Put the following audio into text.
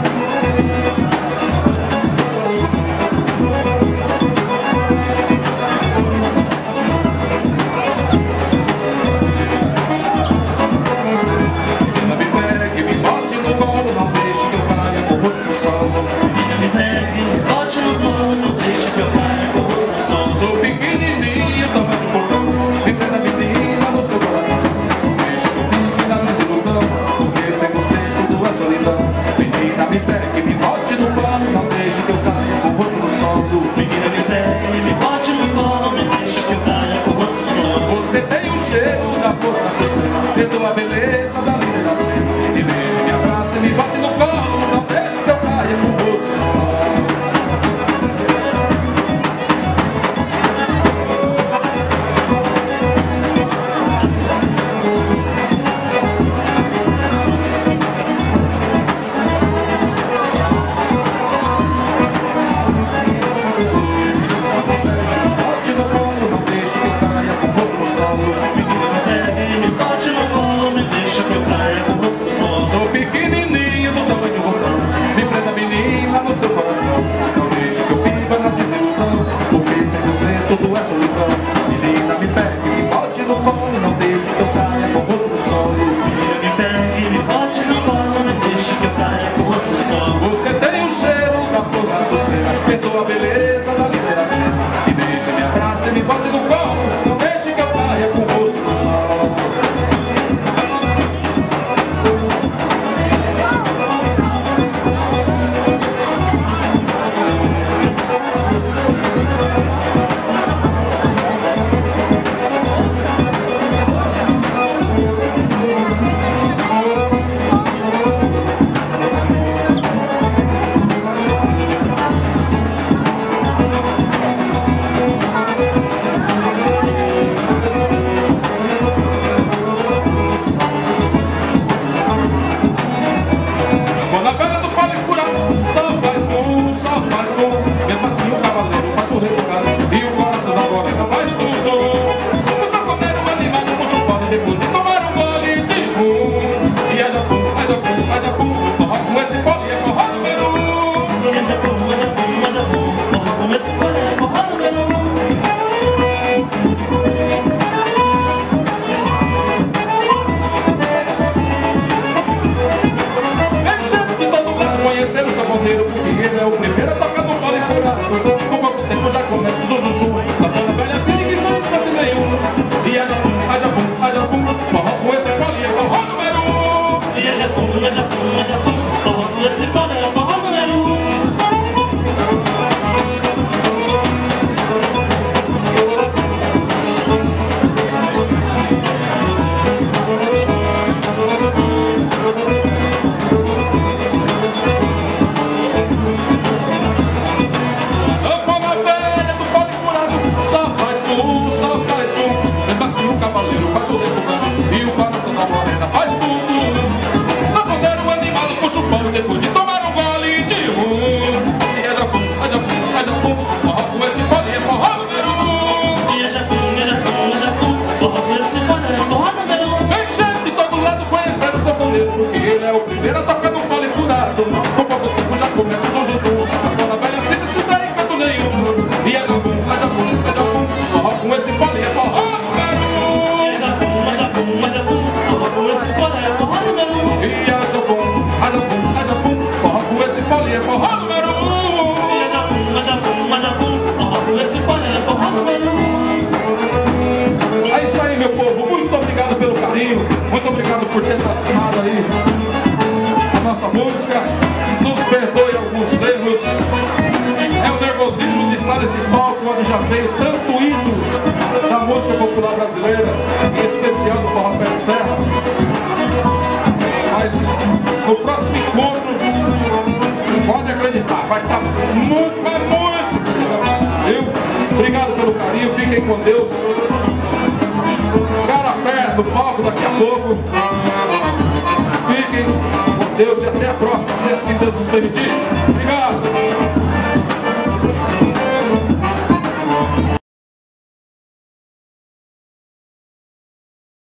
Vendo a beleza da liberação, e beija, me abraça, me bate no colo, não deixe que eu caia no rosto. Bate no colo, não deixe que eu caia com o rosto no solo. Bate no colo, me deixa que eu caia com o rosto no solo. Sou pequenininho do tamanho de um botão, me prenda menina no seu coração. Não deixe que eu viva na desilusão, porque sem você tudo é solidão. Menina, me pegue, me bote no colo, não deixe que eu caia com o rosto no solo. Menina, me pegue, me bote no colo, me deixa que eu caia com o rosto no solo. Você tem o cheiro da flor da açucena, perdoa a beleza da liberação. Me beija, me abraça e me bote no colo, não deixe que eu caia com o rosto no solo. Quando a velha do fala curar, só faz som. Mesmo assim o cavaleiro faz o recado e o coração da morena faz tudo. O saconeiro animado puxa o pano depois de tomar um gole de rum. E haja pum, haja pum, haja pum, forró com esse pole é forró número 1. Haja pum, haja pum, haja pum, forró com esse pole é forró número 1. Conhecer o saboneiro, porque ele é o primeiro a tocar no pole furado. Com pouco tempo já começa o zuzuzu, sabona velha assim que não pode nenhum. E haja pum, forró com esse pole é forró número 1. E haja pum, forró com esse pole é forró número 1. Depois de tomar um gole de rum. E haja pum, forró com esse pole é forró número 1. E haja pum, forró com esse pole é forró número 1. Vem gente de todo lado conhecer o saboneiro, porque ele é o primeiro a tocar no pole furado. Com pouco tempo já começa o zuzuzu, a velha sempre se dá em canto nenhum. E haja pum, forró com esse pole é forró número 1. E haja pum, forró com esse pole é forró número 1. E haja pum, forró com esse pole é forró número 1. E haja pum, forró com esse pole é forró número 1. É isso aí, meu povo, muito obrigado pelo carinho, muito obrigado por ter traçado aí a nossa música. Nos perdoe alguns erros, é o nervosismo de estar nesse palco onde já veio tanto ídolo da música popular brasileira, em especial do Forró Pé de Serra. Mas no próximo encontro, pode acreditar, vai estar muito, mas muito, viu? Obrigado pelo carinho, fiquem com Deus. Cara a pé no palco daqui a pouco. Fiquem com Deus e até a próxima, se assim Deus nos permitir.